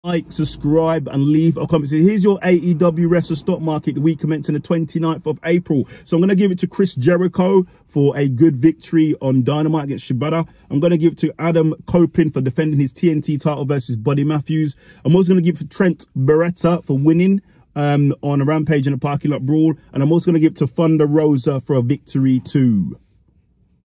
like, subscribe, and leave a comment. So here's your AEW Wrestler stock market the week commencing the 29th of April. So I'm going to give it to Chris Jericho for a good victory on Dynamite against Shibata. I'm going to give it to Adam Copeland for defending his TNT title versus Buddy Matthews. I'm also going to give it to Trent Beretta for winning on a Rampage in a parking lot brawl. And I'm also going to give it to Thunder Rosa for a victory too.